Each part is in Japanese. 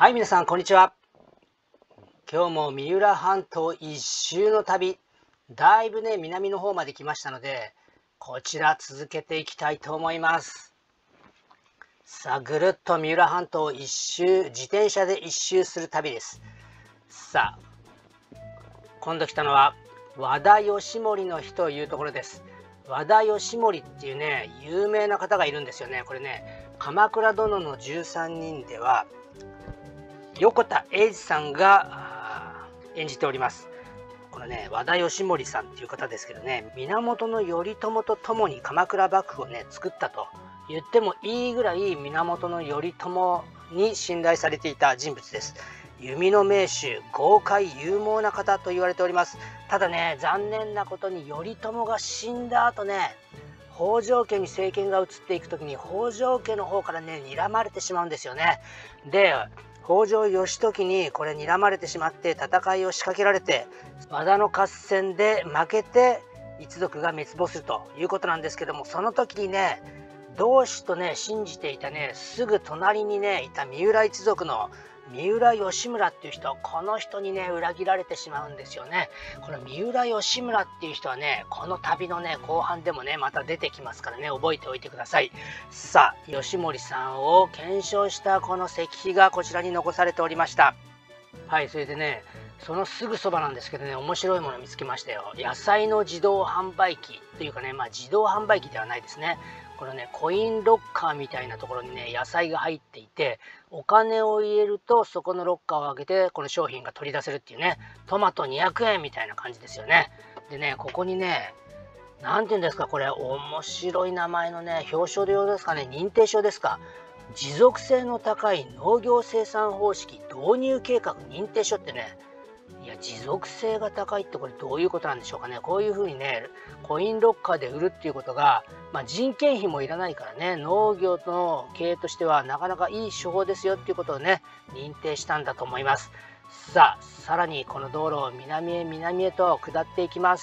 はい、皆さん、こんにちは。今日も三浦半島一周の旅、だいぶね、南の方まで来ましたので、こちら続けていきたいと思います。さあ、ぐるっと三浦半島一周、自転車で一周する旅です。さあ、今度来たのは、和田義盛の日というところです。和田義盛っていうね、有名な方がいるんですよね。これね、鎌倉殿の13人では、横田栄治さんが演じております。このね、和田義盛さんっていう方ですけどね、源頼朝と共に鎌倉幕府をね、作ったと言ってもいいぐらい源頼朝に信頼されていた人物です。弓の名手、豪快勇猛な方と言われております。ただね、残念なことに頼朝が死んだ後ね、北条家に政権が移っていく時に北条家の方からね、睨まれてしまうんですよね。で、北条義時にこれ睨まれてしまって戦いを仕掛けられて、和田の合戦で負けて一族が滅亡するということなんですけども、その時にね、同志とね信じていたね、すぐ隣にねいた三浦一族の三浦義村っていう人、この人にね裏切られてしまうんですよね。この三浦義村っていう人はね、この旅のね後半でもねまた出てきますからね、覚えておいてください。さあ、義盛さんを検証したこの石碑がこちらに残されておりました。はい、それでね、そのすぐそばなんですけどね、面白いもの見つけましたよ。野菜の自動販売機というかね、自動販売機ではないですね。このね、コインロッカーみたいなところにね、野菜が入っていて、お金を入れるとそこのロッカーを開けてこの商品が取り出せるっていうね、トマト200円みたいな感じですよね。でね、ここにね、なんていうんですか、これ面白い名前のね、表彰状ですかね、認定証ですか。持続性の高い農業生産方式導入計画認定書ってね、いや、持続性が高いってこれどういうことなんでしょうかね。こういうふうにね、コインロッカーで売るっていうことが、人件費もいらないからね、農業の経営としてはなかなかいい手法ですよっていうことをね、認定したんだと思います。さあ、さらにこの道路を南へ南へと下っていきます。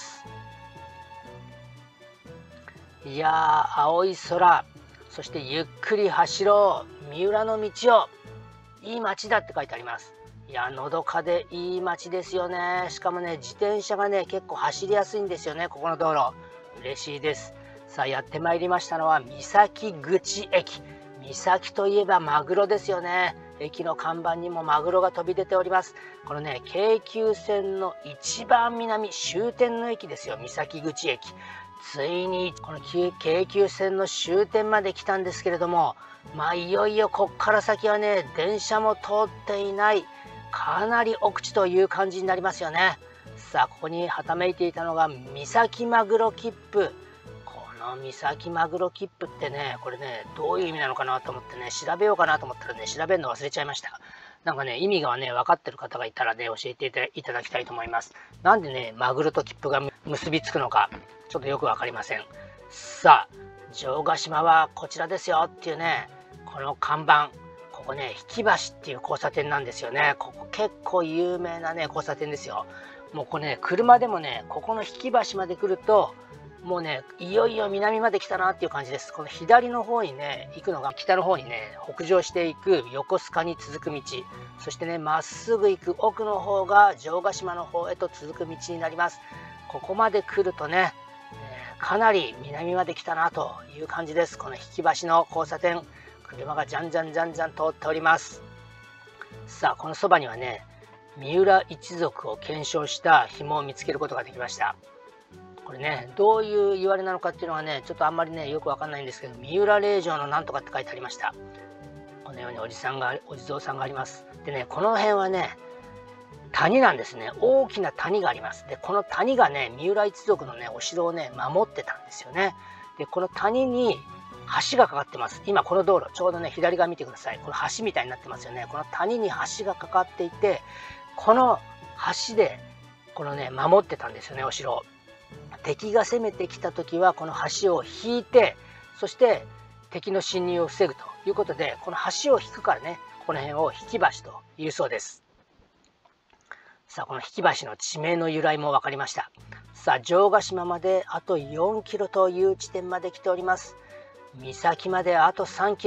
いやー、青い空、そしてゆっくり走ろう、三浦の道を、いい街だって書いてあります。いや、のどかでいい街ですよね。しかもね、自転車がね、結構走りやすいんですよね、ここの道路。嬉しいです。さあ、やってまいりましたのは、三崎口駅。三崎といえばマグロですよね。駅の看板にもマグロが飛び出ております。このね、京急線の一番南、終点の駅ですよ、三崎口駅。ついにこの京急線の終点まで来たんですけれども、いよいよこっから先はね、電車も通っていない、かなり奥地という感じになりますよね。さあ、ここにはためいていたのが三崎マグロ切符。この三崎マグロ切符ってね、これね、どういう意味なのかなと思ってね、調べようかなと思ったらね、調べるの忘れちゃいました。なんかね、意味がね、分かってる方がいたらね、教えていただきたいと思います。なんでね、マグロと切符が結びつくのか、ちょっとよく分かりません。さあ、城ヶ島はこちらですよっていうね、この看板。ここね、引き橋っていう交差点なんですよね。ここ結構有名なね、交差点ですよ。もうこれね、車でもね、ここの引き橋まで来ると、もうね、いよいよ南まで来たなっていう感じです。この左の方にね、行くのが北の方にね、北上していく横須賀に続く道。そしてね、まっすぐ行く奥の方が城ヶ島の方へと続く道になります。ここまで来るとね、かなり南まで来たなという感じです。この引き橋の交差点。車がじゃんじゃん通っております。さあ、このそばにはね、三浦一族を検証した紐を見つけることができました。これね、どういう言われなのかっていうのはね、ちょっとあんまりね、よくわかんないんですけど、三浦令嬢のなんとかって書いてありました。このようにお地蔵さんがあります。でね、この辺はね、谷なんですね。大きな谷があります。で、この谷がね、三浦一族のね、お城をね、守ってたんですよね。で、この谷に橋がかかってます。今この道路、ちょうどね、左側見てください。この橋みたいになってますよね。この谷に橋がかかっていて、この橋で、このね、守ってたんですよね、お城を。敵が攻めてきた時は、この橋を引いて、そして敵の侵入を防ぐということで、この橋を引くからね、この辺を引き橋というそうです。さあ、この引き橋の地名の由来も分かりました。さあ、城ヶ島まであと4キロという地点まで来ております。三崎まであと3キロ。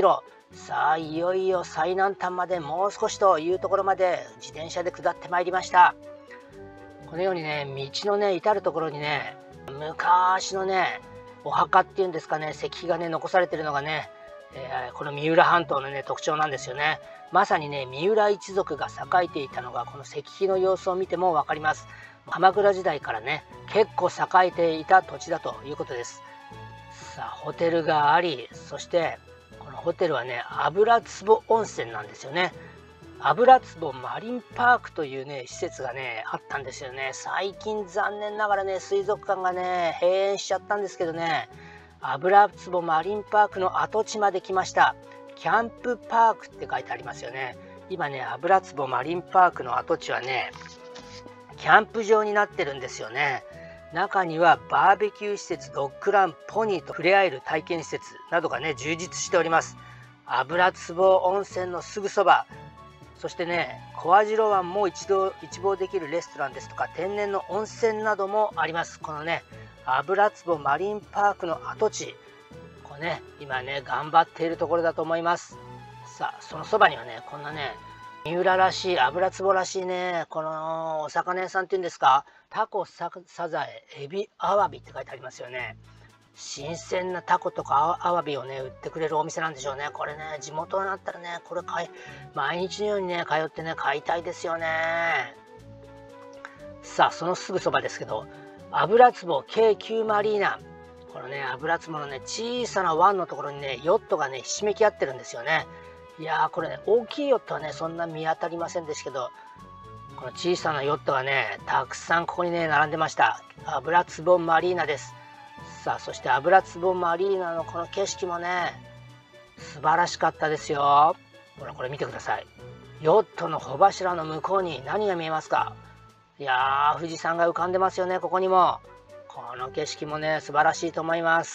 さあいよいよ最南端までもう少しというところまで自転車で下ってまいりました。このようにね、道のね至る所にね、昔のねお墓っていうんですかね、石碑がね残されてるのがね、この三浦半島のね特徴なんですよね。まさにね、三浦一族が栄えていたのがこの石碑の様子を見ても分かります。鎌倉時代からね結構栄えていた土地だということです。さあホテルがあり、そしてこのホテルはね油壺温泉なんですよね。油壺マリンパークというね施設がねあったんですよね。最近残念ながらね水族館がね閉園しちゃったんですけどね、油壺マリンパークの跡地まで来ました。キャンプパークって書いてありますよね。今ね油壺マリンパークの跡地はねキャンプ場になってるんですよね。中にはバーベキュー施設、ドッグラン、ポニーと触れ合える体験施設などがね充実しております。油壺温泉のすぐそば、そしてね小網代湾も一望できるレストランですとか天然の温泉などもあります。このね油壺マリンパークの跡地、これね今ね頑張っているところだと思います。さあそのそばにはねこんなね三浦らしい、油壺らしいね、このお魚屋さんっていうんですか、タコ、サザエ、エビ、アワビって書いてありますよね。新鮮なタコとかアワビをね売ってくれるお店なんでしょうね。これね地元になったらねこれ毎日のようにね通ってね買いたいですよね。さあそのすぐそばですけど、油壺京急マリーナ、このね油壺のね小さな湾のところにねヨットがねひしめき合ってるんですよね。いやーこれね大きいヨットはねそんな見当たりませんでしたけど、この小さなヨットがねたくさんここにね並んでました。油壺マリーナです。さあそして油壺マリーナのこの景色もね素晴らしかったですよ。ほらこれ見てください。ヨットの帆柱の向こうに何が見えますか？いやー富士山が浮かんでますよね。ここにもこの景色もね素晴らしいと思います。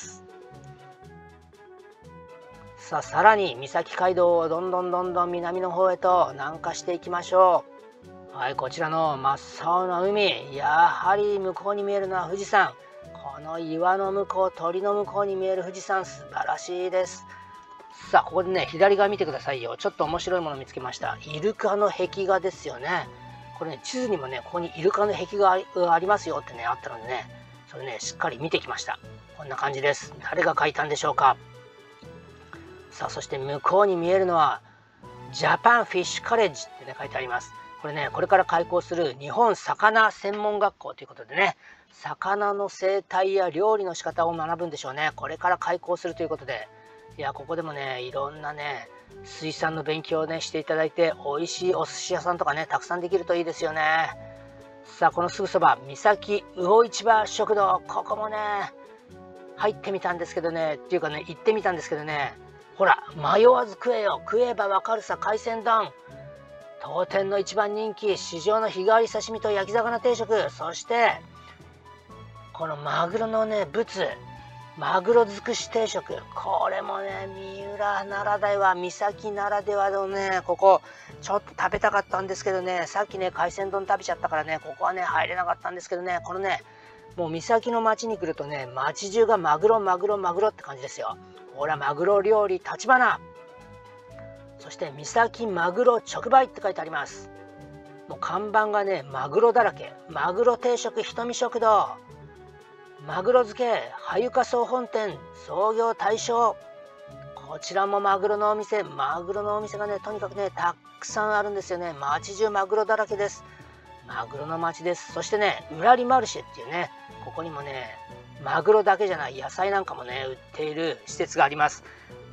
さあさらに三崎街道をどんどん南の方へと南下していきましょう。はい、こちらの真っ青な海、やはり向こうに見えるのは富士山。この岩の向こう、鳥の向こうに見える富士山、素晴らしいです。さあここでね左側見てくださいよ。ちょっと面白いもの見つけました。イルカの壁画ですよね。これね地図にもねここにイルカの壁画がありますよってねあったのでね、それねしっかり見てきました。こんな感じです。誰が描いたんでしょうか。さあそして向こうに見えるのはジャパンフィッシュカレッジってね書いてあります。これねこれから開校する日本魚専門学校ということでね、魚の生態や料理の仕方を学ぶんでしょうね。これから開校するということで、いやここでもねいろんなね水産の勉強をねしていただいて、美味しいお寿司屋さんとかねたくさんできるといいですよね。さあこのすぐそば三崎魚市場食堂、ここもね入ってみたんですけどね、っていうかね行ってみたんですけどね、ほら迷わず食えよ、食えばわかるさ海鮮丼、当店の一番人気市場の日替わり刺身と焼き魚定食、そしてこのマグロのねブツ、マグロ尽くし定食、これもね三浦ならでは、三崎ならではのね、ここちょっと食べたかったんですけどね、さっきね海鮮丼食べちゃったからねここはね入れなかったんですけどね、このねもう三崎の町に来るとね町中がマグロマグロマグロって感じですよ。ほらマグロ料理立花、そして三崎マグロ直売って書いてあります。もう看板がねマグロだらけ。マグロ定食ひとみ食堂、マグロ漬けはゆか総本店創業大正、こちらもマグロのお店がねとにかくねたくさんあるんですよね。町中マグロだらけです。マグロの町です。そしてねうらりマルシェっていうね、ここにもねマグロだけじゃない野菜なんかもね売っている施設があります。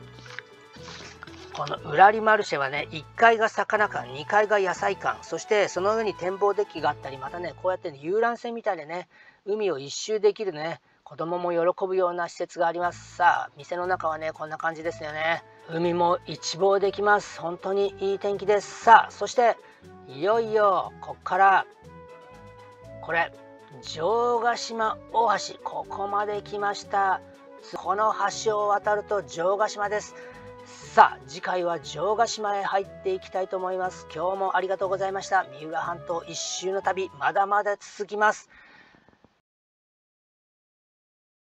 このうらりマルシェはね1階が魚館、2階が野菜館、そしてその上に展望デッキがあったり、またねこうやって、ね、遊覧船みたいでね海を一周できるね子供も喜ぶような施設があります。さあ店の中はねこんな感じですよね。海も一望できます。本当にいい天気です。さあそしていよいよこっからこれ城ヶ島大橋、ここまで来ました。この橋を渡ると城ヶ島です。さあ次回は城ヶ島へ入っていきたいと思います。今日もありがとうございました。三浦半島一周の旅まだまだ続きます。